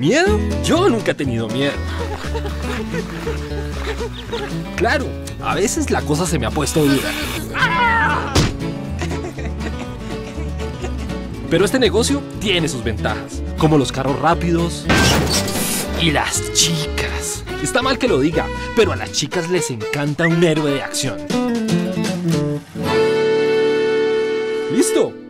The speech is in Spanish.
¿Miedo? Yo nunca he tenido miedo. Claro, a veces la cosa se me ha puesto dura. Pero este negocio tiene sus ventajas, como los carros rápidos y las chicas. Está mal que lo diga, pero a las chicas les encanta un héroe de acción. ¡Listo!